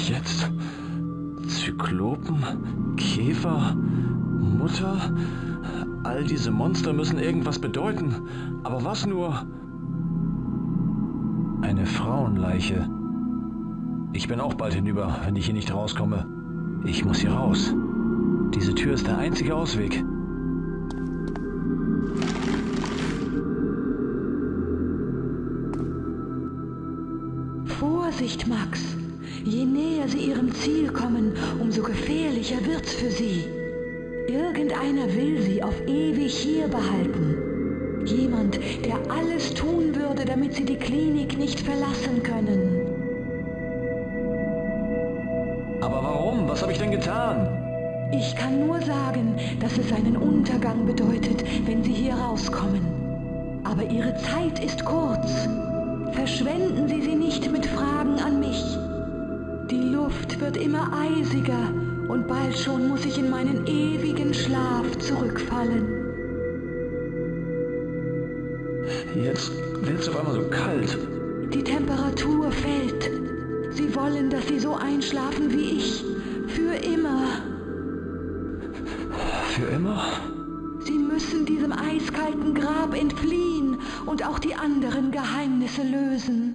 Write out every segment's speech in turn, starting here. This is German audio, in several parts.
ich jetzt? Zyklopen? Käfer? Mutter? All diese Monster müssen irgendwas bedeuten. Aber was nur? Eine Frauenleiche. Ich bin auch bald hinüber, wenn ich hier nicht rauskomme. Ich muss hier raus. Diese Tür ist der einzige Ausweg. Vorsicht, Max! Je näher Sie Ihrem Ziel kommen, umso gefährlicher wird's für Sie. Irgendeiner will Sie auf ewig hier behalten. Jemand, der alles tun würde, damit Sie die Klinik nicht verlassen können. Aber warum? Was habe ich denn getan? Ich kann nur sagen, dass es seinen Untergang bedeutet, wenn Sie hier rauskommen. Aber Ihre Zeit ist kurz. Verschwenden Sie sie nicht mit Fragen an mich. Die Luft wird immer eisiger und bald schon muss ich in meinen ewigen Schlaf zurückfallen. Jetzt wird es auf einmal so kalt. Die Temperatur fällt. Sie wollen, dass Sie so einschlafen wie ich. Für immer. Für immer? Sie müssen diesem eiskalten Grab entfliehen und auch die anderen Geheimnisse lösen.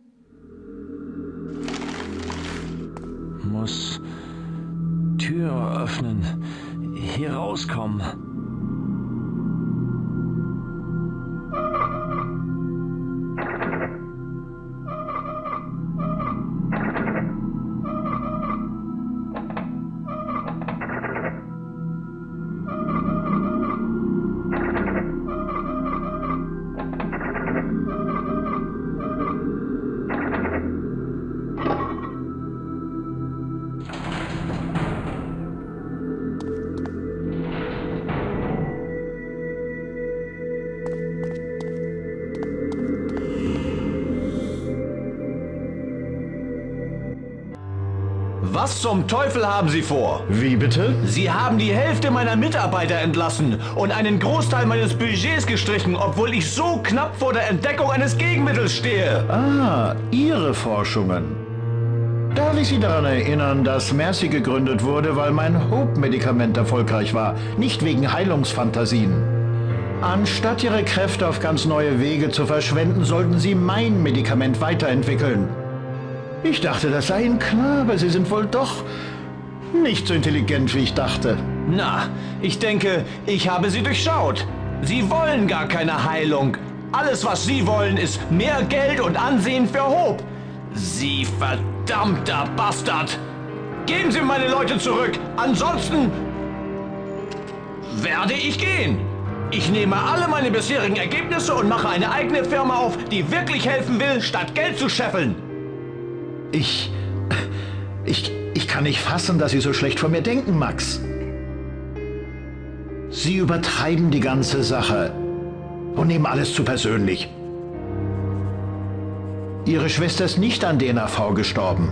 Muss Tür öffnen. Hier rauskommen. Was zum Teufel haben Sie vor? Wie bitte? Sie haben die Hälfte meiner Mitarbeiter entlassen und einen Großteil meines Budgets gestrichen, obwohl ich so knapp vor der Entdeckung eines Gegenmittels stehe. Ah, Ihre Forschungen. Darf ich Sie daran erinnern, dass Mercy gegründet wurde, weil mein Hope-Medikament erfolgreich war, nicht wegen Heilungsfantasien. Anstatt Ihre Kräfte auf ganz neue Wege zu verschwenden, sollten Sie mein Medikament weiterentwickeln. Ich dachte, das sei Ihnen klar, aber Sie sind wohl doch nicht so intelligent, wie ich dachte. Na, ich denke, ich habe Sie durchschaut. Sie wollen gar keine Heilung. Alles, was Sie wollen, ist mehr Geld und Ansehen für Hope. Sie verdammter Bastard! Geben Sie meine Leute zurück, ansonsten werde ich gehen. Ich nehme alle meine bisherigen Ergebnisse und mache eine eigene Firma auf, die wirklich helfen will, statt Geld zu scheffeln. Ich kann nicht fassen, dass Sie so schlecht von mir denken, Max. Sie übertreiben die ganze Sache und nehmen alles zu persönlich. Ihre Schwester ist nicht an DNAV gestorben.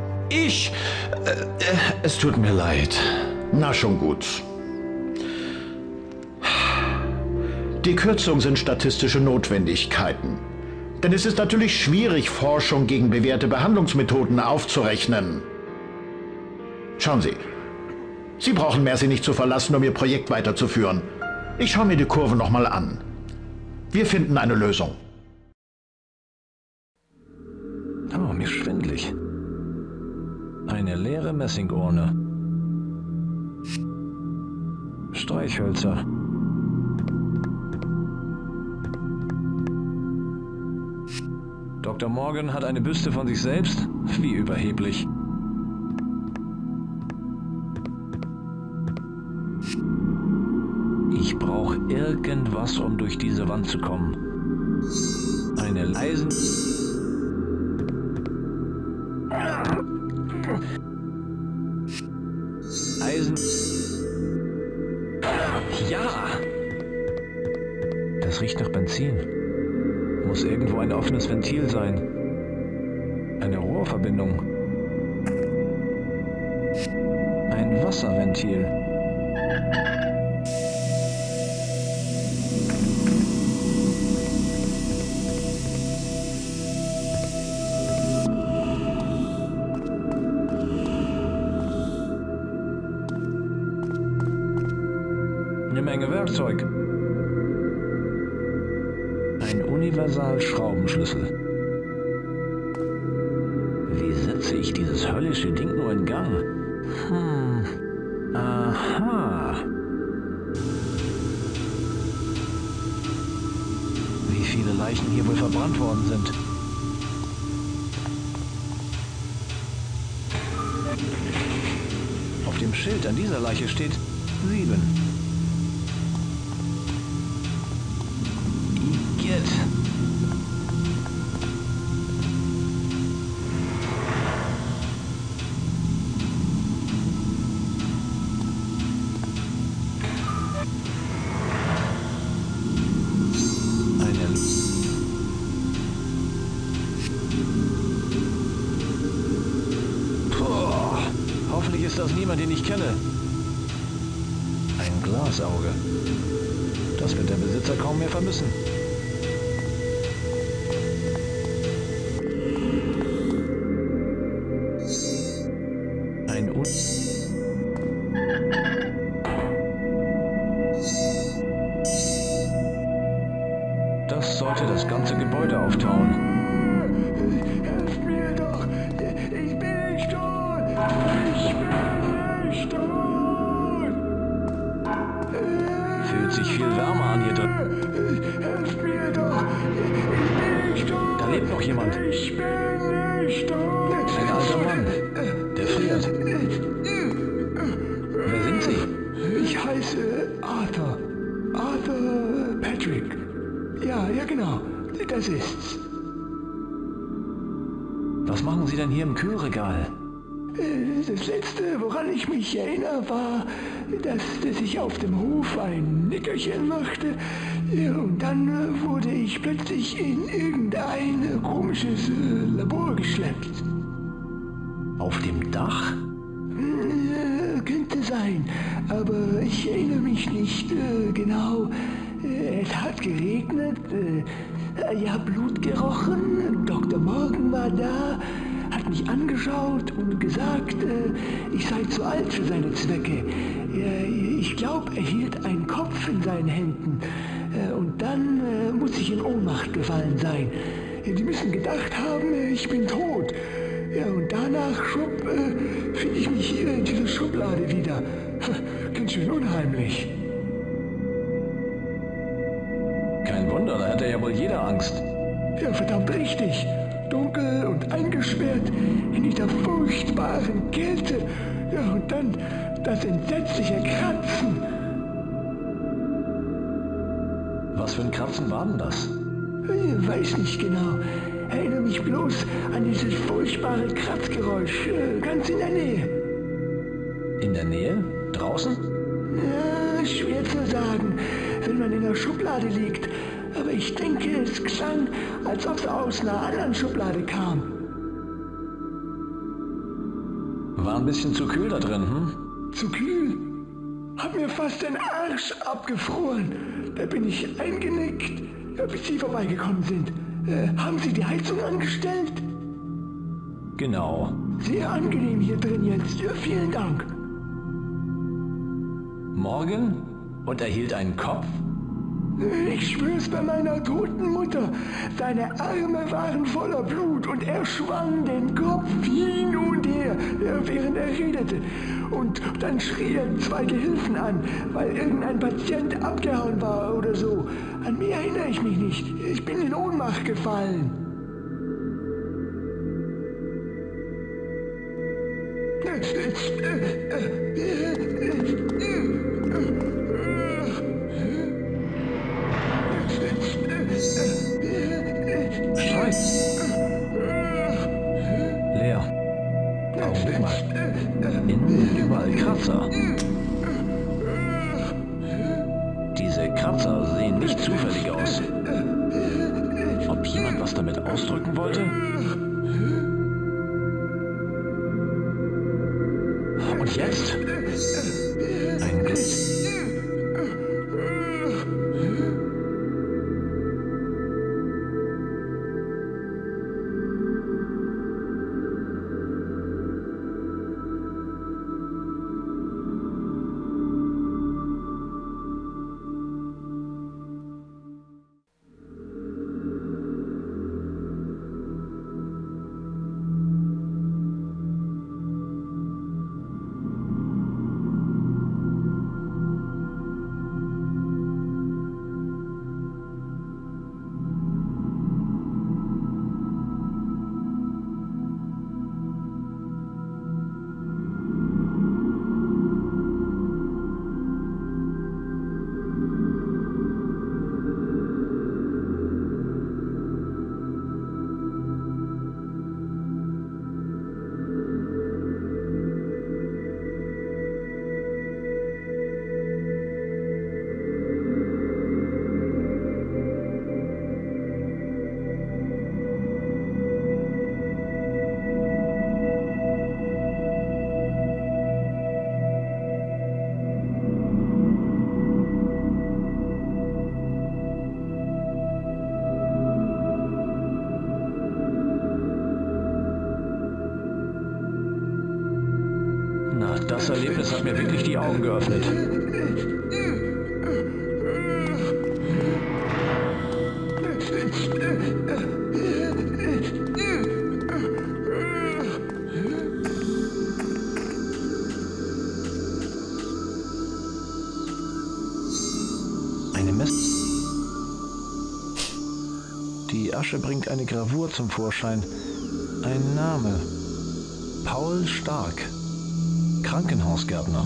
Es tut mir leid. Na schon gut. Die Kürzung sind statistische Notwendigkeiten. Denn es ist natürlich schwierig, Forschung gegen bewährte Behandlungsmethoden aufzurechnen. Schauen Sie, Sie brauchen Mercy nicht zu verlassen, um Ihr Projekt weiterzuführen. Ich schaue mir die Kurve nochmal an. Wir finden eine Lösung. Oh, mir ist schwindelig. Eine leere Messingurne. Streichhölzer. Dr. Morgan hat eine Büste von sich selbst? Wie überheblich. Ich brauche irgendwas, um durch diese Wand zu kommen. Eine Eisen... Ja! Das riecht nach Benzin. Muss irgendwo ein offenes Ventil sein. Eine Rohrverbindung. Ein Wasserventil. für Werkzeug? Ein Universal-Schraubenschlüssel. Wie setze ich dieses höllische Ding nur in Gang? Aha. Wie viele Leichen hier wohl verbrannt worden sind. Auf dem Schild an dieser Leiche steht 7. Igitt. Hoffentlich ist das niemand, den ich kenne. Ein Glasauge. Das wird der Besitzer kaum mehr vermissen. Ein Das sollte das ganze Gebäude auftauen. Helft mir doch! Ich bin nicht tot! Ich bin nicht tot! Fühlt sich viel wärmer an hier drin. Helft mir doch! Ich bin nicht tot! Da lebt noch jemand. Ich bin nicht tot! Ein alter Mann. Der friert. Wer sind Sie? Ich heiße Arthur. Arthur Patrick. Ja, genau. Das ist's. Was machen Sie denn hier im Kühlregal? Das Letzte, woran ich mich erinnere, war, dass ich auf dem Hof ein Nickerchen machte. Und dann wurde ich plötzlich in irgendein komisches Labor geschleppt. Auf dem Dach? Könnte sein, aber ich erinnere mich nicht genau. Es hat geregnet, Blut gerochen, Dr. Morgan war da, hat mich angeschaut und gesagt, ich sei zu alt für seine Zwecke. Ich glaube, er hielt einen Kopf in seinen Händen und dann muss ich in Ohnmacht gefallen sein. Die müssen gedacht haben, ich bin tot. Ja, und danach, finde ich mich hier in dieser Schublade wieder. Ganz schön unheimlich. Kein Wunder, da hätte ja wohl jeder Angst. Ja, verdammt richtig. Dunkel und eingesperrt in dieser furchtbaren Kälte. Ja, und dann das entsetzliche Kratzen. Was für ein Kratzen war denn das? Ich weiß nicht genau. Erinnere mich bloß an dieses furchtbare Kratzgeräusch, ganz in der Nähe. In der Nähe? Draußen? Ja, schwer zu sagen, wenn man in der Schublade liegt. Aber ich denke, es klang, als ob es aus einer anderen Schublade kam. War ein bisschen zu kühl da drin, hm? Zu kühl? Hab mir fast den Arsch abgefroren. Da bin ich eingenickt, bis Sie vorbeigekommen sind. Haben Sie die Heizung angestellt? Genau. Sehr angenehm hier drin jetzt. Ja, vielen Dank. Morgan? Und er hielt einen Kopf? Ich schwör's bei meiner toten Mutter. Seine Arme waren voller Blut und er schwang den Kopf hin und her, während er redete. Und dann schrie er 2 Gehilfen an, weil irgendein Patient abgehauen war oder so. An mehr erinnere ich mich nicht. Ich bin in Ohnmacht gefallen. Leer. Augenblick mal. Innen überall Kratzer. Diese Kratzer sehen nicht zufällig aus. Ob jemand was damit ausdrücken wollte? Und jetzt? Ein Blitz. Na, das Erlebnis hat mir wirklich die Augen geöffnet. Eine Mess. Die Asche bringt eine Gravur zum Vorschein. Ein Name. Paul Stark. Krankenhausgärtner.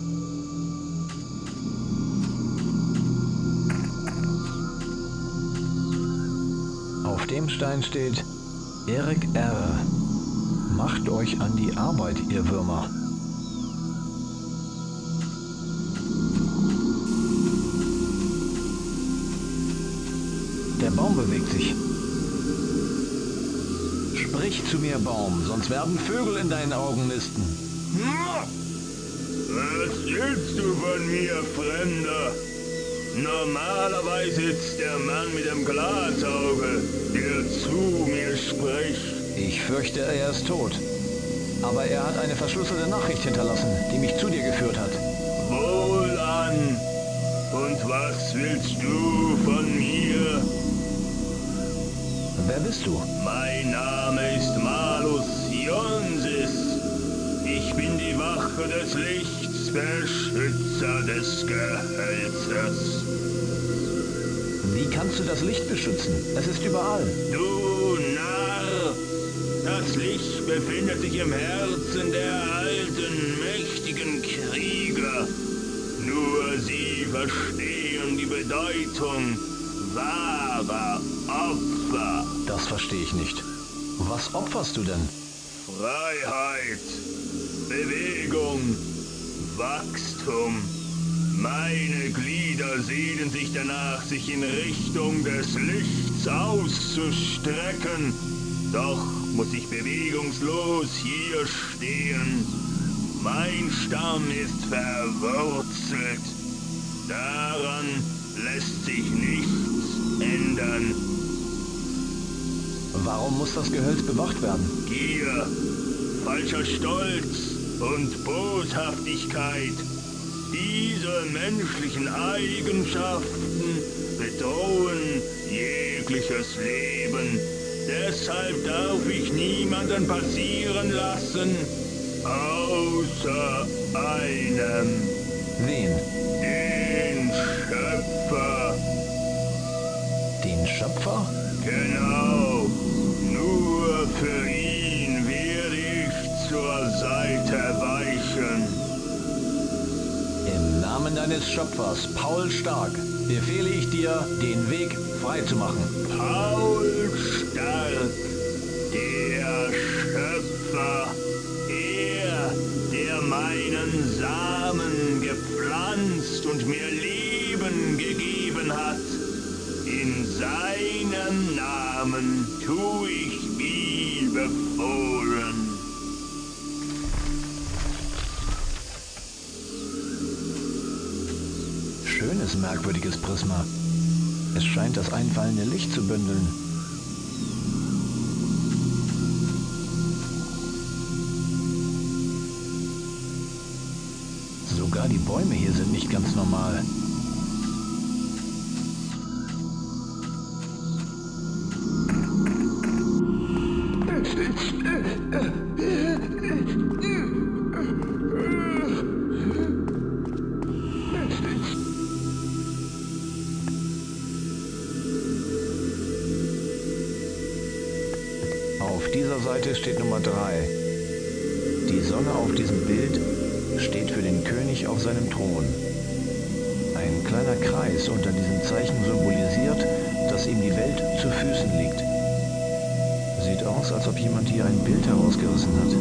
Auf dem Stein steht: Erik R. Macht euch an die Arbeit, ihr Würmer. Der Baum bewegt sich. Sprich zu mir, Baum, sonst werden Vögel in deinen Augen nisten. Was willst du von mir, Fremder? Normalerweise ist der Mann mit dem Glasauge, der zu mir spricht. Ich fürchte, er ist tot. Aber er hat eine verschlüsselte Nachricht hinterlassen, die mich zu dir geführt hat. Wohlan. Und was willst du von mir? Wer bist du? Mein Name ist Malus Ionsis. Ich bin die Wache des Lichts, Beschützer des Gehölzes. Wie kannst du das Licht beschützen? Es ist überall. Du Narr! Das Licht befindet sich im Herzen der alten, mächtigen Krieger. Nur sie verstehen die Bedeutung wahrer Opfer. Das verstehe ich nicht. Was opferst du denn? Freiheit, Bewegung, Wachstum. Meine Glieder sehnen sich danach, sich in Richtung des Lichts auszustrecken. Doch muss ich bewegungslos hier stehen. Mein Stamm ist verwurzelt. Daran lässt sich nichts ändern. Warum muss das Gehölz bewacht werden? Gier, falscher Stolz und Boshaftigkeit. Diese menschlichen Eigenschaften bedrohen jegliches Leben. Deshalb darf ich niemanden passieren lassen, außer einem. Wen? Den Schöpfer. Den Schöpfer? Genau. Nur für ihn werde ich zur Seite weichen. Im Namen deines Schöpfers, Paul Stark, befehle ich dir, den Weg frei zu machen. Paul Stark, der Schöpfer, er, der meinen Samen gepflanzt und mir Leben gegeben hat. In seinem Namen tu ich wie befohlen. Schönes, merkwürdiges Prisma. Es scheint das einfallende Licht zu bündeln. Sogar die Bäume hier sind nicht ganz normal. Auf dieser Seite steht Nummer 3. Die Sonne auf diesem Bild steht für den König auf seinem Thron. Ein kleiner Kreis unter diesem Zeichen symbolisiert, dass ihm die Welt zu Füßen liegt. Sieht aus, als ob jemand hier ein Bild herausgerissen hat.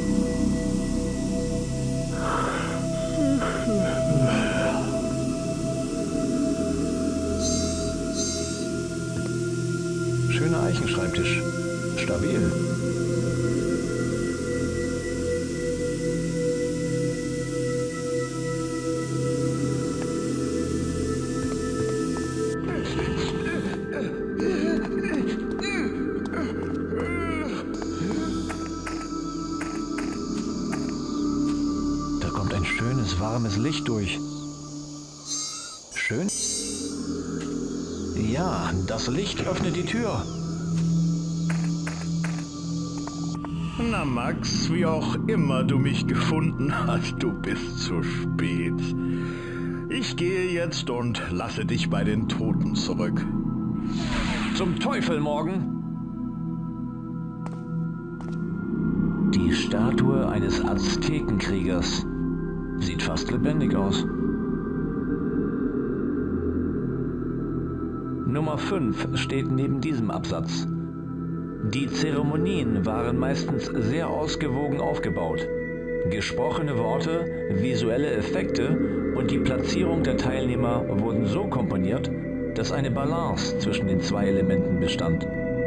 Schöner Eichenschreibtisch. Stabil. ein schönes, warmes Licht durch. Schön? Ja, das Licht öffnet die Tür. Na Max, wie auch immer du mich gefunden hast, du bist zu spät. Ich gehe jetzt und lasse dich bei den Toten zurück. Zum Teufel, Morgan! Die Statue eines Aztekenkriegers. Sieht fast lebendig aus. Nummer 5 steht neben diesem Absatz. Die Zeremonien waren meistens sehr ausgewogen aufgebaut. Gesprochene Worte, visuelle Effekte und die Platzierung der Teilnehmer wurden so komponiert, dass eine Balance zwischen den zwei Elementen bestand.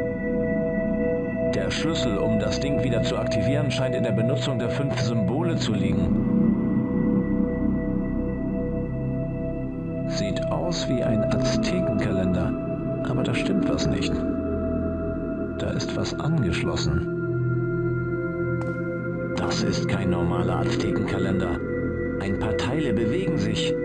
Der Schlüssel, um das Ding wieder zu aktivieren, scheint in der Benutzung der 5 Symbole zu liegen. Sieht aus wie ein Aztekenkalender, aber da stimmt was nicht. Da ist was angeschlossen. Das ist kein normaler Aztekenkalender. Ein paar Teile bewegen sich.